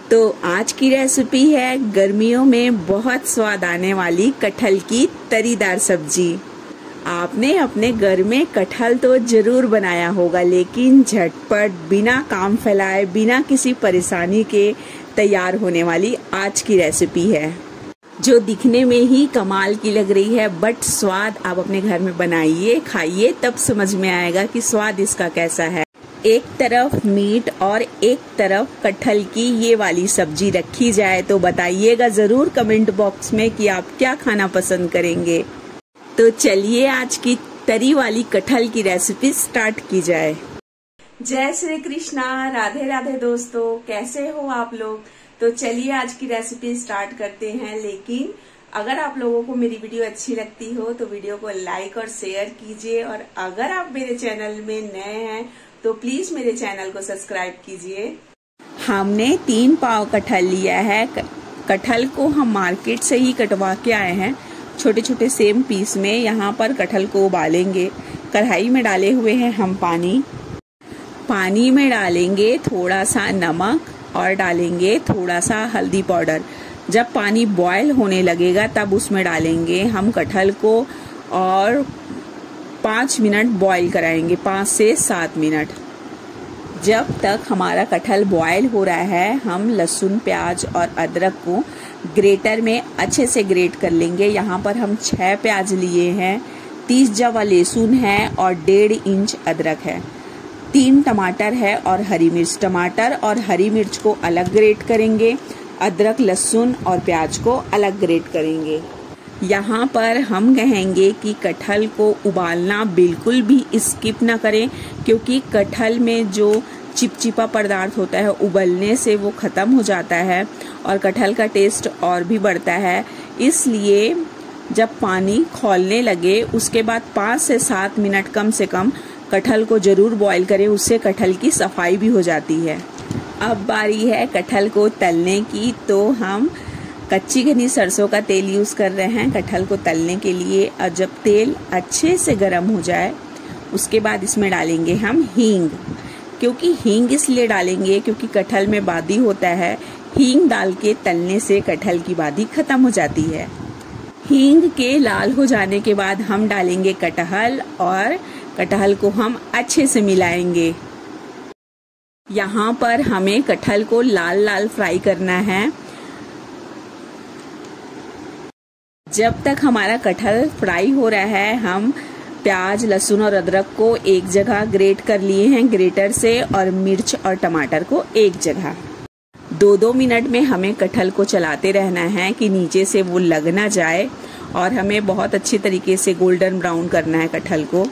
तो आज की रेसिपी है गर्मियों में बहुत स्वाद आने वाली कटहल की तरीदार सब्जी। आपने अपने घर में कटहल तो जरूर बनाया होगा, लेकिन झटपट बिना काम फैलाए बिना किसी परेशानी के तैयार होने वाली आज की रेसिपी है, जो दिखने में ही कमाल की लग रही है। बट स्वाद आप अपने घर में बनाइए, खाइए, तब समझ में आएगा कि स्वाद इसका कैसा है। एक तरफ मीट और एक तरफ कटहल की ये वाली सब्जी रखी जाए तो बताइएगा जरूर कमेंट बॉक्स में कि आप क्या खाना पसंद करेंगे। तो चलिए आज की तरी वाली कटहल की रेसिपी स्टार्ट की जाए। जय श्री कृष्णा, राधे राधे दोस्तों, कैसे हो आप लोग। तो चलिए आज की रेसिपी स्टार्ट करते हैं। लेकिन अगर आप लोगों को मेरी वीडियो अच्छी लगती हो तो वीडियो को लाइक और शेयर कीजिए, और अगर आप मेरे चैनल में नए हैं तो प्लीज मेरे चैनल को सब्सक्राइब कीजिए। हमने 3 पाव कटहल लिया है। कटहल को हम मार्केट से ही कटवा के आए हैं, छोटे छोटे सेम पीस में। यहाँ पर कटहल को उबालेंगे। कढ़ाई में डाले हुए हैं हम पानी में डालेंगे थोड़ा सा नमक और डालेंगे थोड़ा सा हल्दी पाउडर। जब पानी बॉयल होने लगेगा तब उसमें डालेंगे हम कटहल को और 5 मिनट बॉईल कराएंगे, 5 से 7 मिनट। जब तक हमारा कटहल बॉयल हो रहा है हम लहसुन, प्याज और अदरक को ग्रेटर में अच्छे से ग्रेट कर लेंगे। यहाँ पर हम 6 प्याज लिए हैं, 30 जवा लहसुन है और 1.5 इंच अदरक है, 3 टमाटर है और हरी मिर्च। टमाटर और हरी मिर्च को अलग ग्रेट करेंगे, अदरक, लहसुन और प्याज को अलग ग्रेट करेंगे। यहाँ पर हम कहेंगे कि कटहल को उबालना बिल्कुल भी स्किप ना करें, क्योंकि कटहल में जो चिपचिपा पदार्थ होता है उबलने से वो खत्म हो जाता है और कटहल का टेस्ट और भी बढ़ता है। इसलिए जब पानी खौलने लगे उसके बाद 5 से 7 मिनट कम से कम कटहल को जरूर बॉईल करें, उससे कटहल की सफाई भी हो जाती है। अब बारी है कटहल को तलने की। तो हम कच्ची घनी सरसों का तेल यूज कर रहे हैं कटहल को तलने के लिए। और जब तेल अच्छे से गर्म हो जाए उसके बाद इसमें डालेंगे हम हींग। क्योंकि हींग इसलिए डालेंगे क्योंकि कटहल में बादी होता है। हींग डाल के तलने से कटहल की बादी खत्म हो जाती है। हींग के लाल हो जाने के बाद हम डालेंगे कटहल और कटहल को हम अच्छे से मिलाएंगे। यहाँ पर हमें कटहल को लाल लाल फ्राई करना है। जब तक हमारा कटहल फ्राई हो रहा है हम प्याज, लहसुन और अदरक को एक जगह ग्रेट कर लिए हैं ग्रेटर से, और मिर्च और टमाटर को एक जगह। 2-2 मिनट में हमें कटहल को चलाते रहना है कि नीचे से वो लग ना जाए, और हमें बहुत अच्छी तरीके से गोल्डन ब्राउन करना है कटहल को।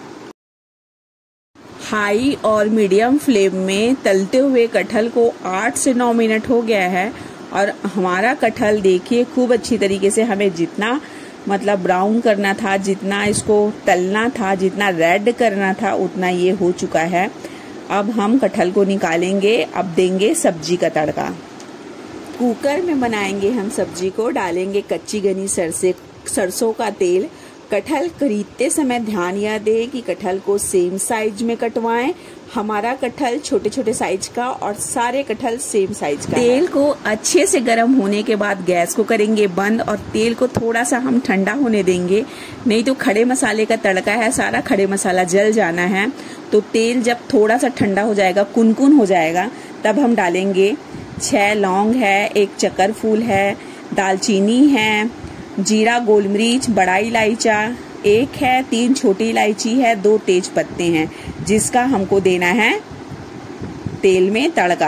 हाई और मीडियम फ्लेम में तलते हुए कटहल को 8 से 9 मिनट हो गया है, और हमारा कटहल देखिए खूब अच्छी तरीके से हमें जितना ब्राउन करना था, जितना इसको तलना था, जितना रेड करना था, उतना ये हो चुका है। अब हम कटहल को निकालेंगे। अब देंगे सब्जी का तड़का। कुकर में बनाएंगे हम सब्जी को। डालेंगे कच्ची घनी सरसों का तेल। कटहल खरीदते समय ध्यान यह दे कि कटहल को सेम साइज में कटवाएं। हमारा कटहल छोटे छोटे साइज का और सारे कटहल सेम साइज का। तेल को अच्छे से गर्म होने के बाद गैस को करेंगे बंद, और तेल को थोड़ा सा हम ठंडा होने देंगे, नहीं तो खड़े मसाले का तड़का है, सारा खड़े मसाला जल जाना है। तो तेल जब थोड़ा सा ठंडा हो जाएगा, कुनकुन हो जाएगा, तब हम डालेंगे 6 लौंग है, 1 चक्कर फूल है, दालचीनी है, जीरा, गोलमरीच, बड़ा इलायचा 1 है, 3 छोटी इलायची है, 2 तेज पत्ते हैं, जिसका हमको देना है तेल में तड़का।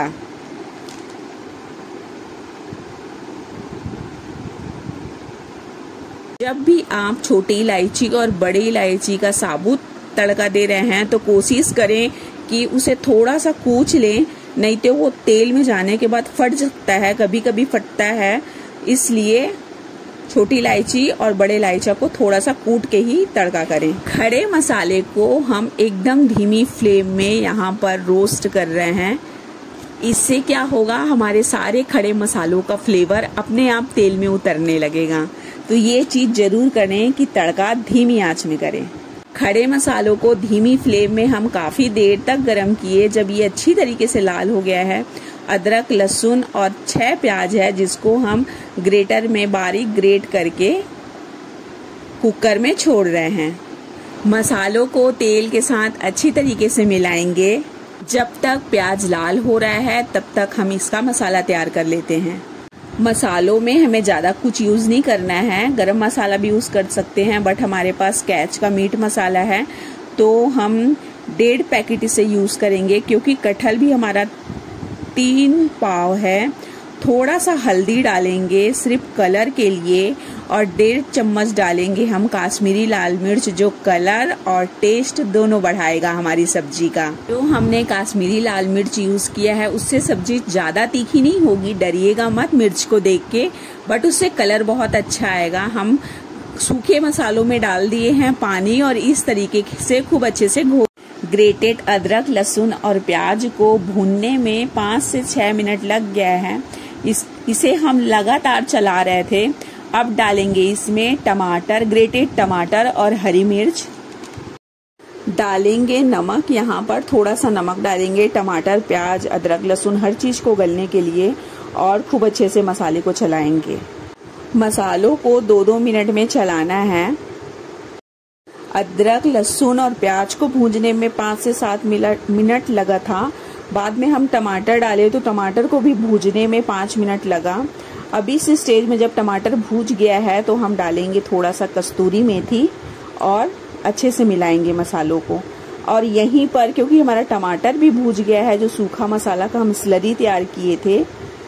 जब भी आप छोटी इलायची और बड़ी इलायची का साबुत तड़का दे रहे हैं तो कोशिश करें कि उसे थोड़ा सा कूच लें, नहीं तो वो तेल में जाने के बाद फट सकता है, कभी कभी फटता है। इसलिए छोटी इलायची और बड़े इलायची को थोड़ा सा कूट के ही तड़का करें। खड़े मसाले को हम एकदम धीमी फ्लेम में यहाँ पर रोस्ट कर रहे हैं। इससे क्या होगा, हमारे सारे खड़े मसालों का फ्लेवर अपने आप तेल में उतरने लगेगा। तो ये चीज जरूर करें कि तड़का धीमी आंच में करें। खड़े मसालों को धीमी फ्लेम में हम काफी देर तक गरम किए। जब ये अच्छी तरीके से लाल हो गया है अदरक लहसुन और 6 प्याज है जिसको हम ग्रेटर में बारीक ग्रेट करके कुकर में छोड़ रहे हैं। मसालों को तेल के साथ अच्छी तरीके से मिलाएंगे। जब तक प्याज लाल हो रहा है तब तक हम इसका मसाला तैयार कर लेते हैं। मसालों में हमें ज़्यादा कुछ यूज़ नहीं करना है, गरम मसाला भी यूज़ कर सकते हैं, बट हमारे पास कैच का मीट मसाला है तो हम 1.5 पैकेट इसे यूज़ करेंगे क्योंकि कटहल भी हमारा 3 पाव है। थोड़ा सा हल्दी डालेंगे सिर्फ कलर के लिए और 1.5 चम्मच डालेंगे हम काश्मीरी लाल मिर्च जो कलर और टेस्ट दोनों बढ़ाएगा हमारी सब्जी का। जो हमने काश्मीरी लाल मिर्च यूज़ किया है उससे सब्जी ज़्यादा तीखी नहीं होगी, डरिएगा मत मिर्च को देख के, बट उससे कलर बहुत अच्छा आएगा। हम सूखे मसालों में डाल दिए हैं पानी और इस तरीके से खूब अच्छे से ग्रेटेड अदरक लहसुन और प्याज को भूनने में 5 से 6 मिनट लग गया है। इसे हम लगातार चला रहे थे। अब डालेंगे इसमें टमाटर, ग्रेटेड टमाटर और हरी मिर्च। डालेंगे नमक, यहाँ पर थोड़ा सा नमक डालेंगे टमाटर प्याज अदरक लहसुन हर चीज़ को गलने के लिए और खूब अच्छे से मसाले को चलाएंगे। मसालों को 2-2 मिनट में चलाना है। अदरक लहसुन और प्याज को भूनने में 5 से 7 मिनट लगा था। बाद में हम टमाटर डाले तो टमाटर को भी भूनने में 5 मिनट लगा। अभी इस स्टेज में जब टमाटर भून गया है तो हम डालेंगे थोड़ा सा कस्तूरी मेथी और अच्छे से मिलाएंगे मसालों को। और यहीं पर क्योंकि हमारा टमाटर भी भून गया है, जो सूखा मसाला का हम स्लरी तैयार किए थे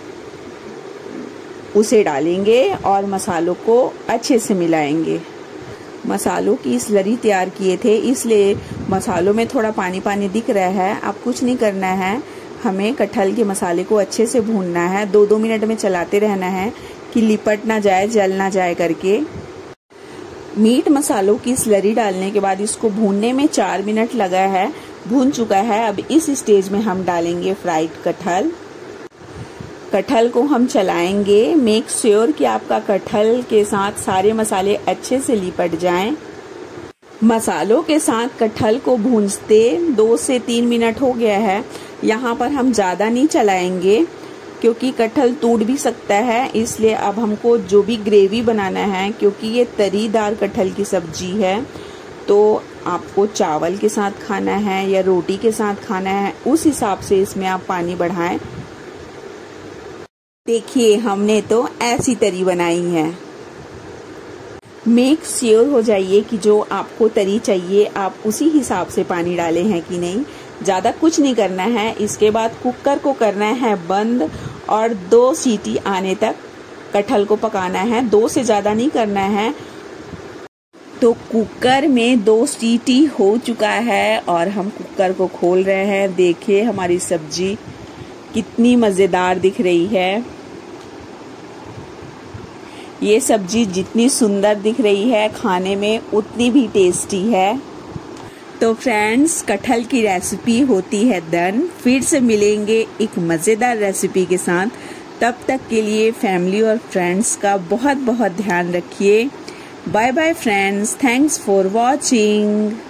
उसे डालेंगे और मसालों को अच्छे से मिलाएंगे। मसालों की स्लरी तैयार किए थे इसलिए मसालों में थोड़ा पानी पानी दिख रहा है। अब कुछ नहीं करना है, हमें कटहल के मसाले को अच्छे से भूनना है। 2-2 मिनट में चलाते रहना है कि लिपट ना जाए, जल ना जाए करके। मीट मसालों की स्लरी डालने के बाद इसको भूनने में 4 मिनट लगा है, भून चुका है। अब इस स्टेज में हम डालेंगे फ्राइड कटहल। कटहल को हम चलाएंगे। मेक श्योर कि आपका कटहल के साथ सारे मसाले अच्छे से लिपट जाएं। मसालों के साथ कटहल को भूनते 2 से 3 मिनट हो गया है। यहाँ पर हम ज़्यादा नहीं चलाएंगे क्योंकि कटहल टूट भी सकता है, इसलिए अब हमको जो भी ग्रेवी बनाना है, क्योंकि ये तरीदार कटहल की सब्जी है तो आपको चावल के साथ खाना है या रोटी के साथ खाना है, उस हिसाब से इसमें आप पानी बढ़ाएं। देखिए हमने तो ऐसी तरी बनाई है। मेक श्योर हो जाइए कि जो आपको तरी चाहिए आप उसी हिसाब से पानी डाले हैं कि नहीं। ज़्यादा कुछ नहीं करना है। इसके बाद कुकर को करना है बंद और 2 सीटी आने तक कटहल को पकाना है। 2 से ज़्यादा नहीं करना है। तो कुकर में 2 सीटी हो चुका है और हम कुकर को खोल रहे हैं। देखिए हमारी सब्जी कितनी मज़ेदार दिख रही है। ये सब्जी जितनी सुंदर दिख रही है खाने में उतनी भी टेस्टी है। तो फ्रेंड्स, कटहल की रेसिपी होती है डन। फिर से मिलेंगे एक मज़ेदार रेसिपी के साथ। तब तक के लिए फैमिली और फ्रेंड्स का बहुत बहुत ध्यान रखिए। Bye bye friends, thanks for watching.